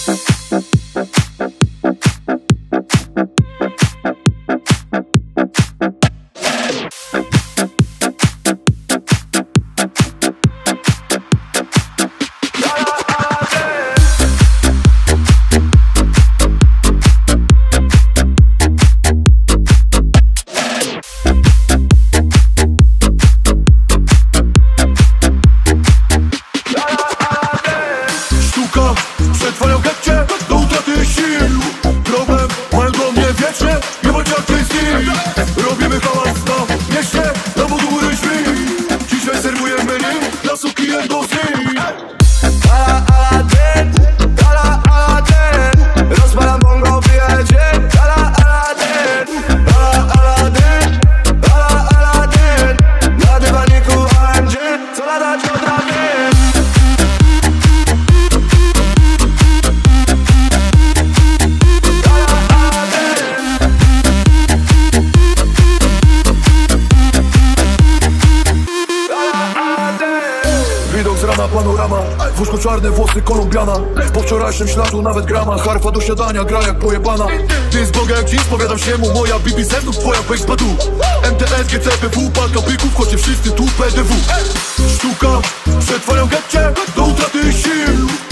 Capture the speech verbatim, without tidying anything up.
Przetrwają getcie do utraty sił. Problem mają do mnie wiecznie, jebać jak ten styl. Robimy hałas na mieście, na budury drzwi. Dzisiaj serwuję menu dla suki endosy. Ala, ala, ten, ala, ala, ten. Rozpalam bongo, wyjedzie. Ala, ala, ten, ala, ala, ten, ala, ala, ten. Na dywaniku A M G, co latać potrafię. Widok z rana, panorama. W łóżku czarne włosy, kolumbiana. Po wczorajszym śladu nawet grama. Harfa do siadania, gra jak pojebana. Ty z Boga jak dziś, powiadam się mu. Moja B B Z znów twoja weź badu. M T S, G C P W, parka byków. Chodźcie wszyscy tu P D W. Sztuka, przetrwają getcie do utraty sił.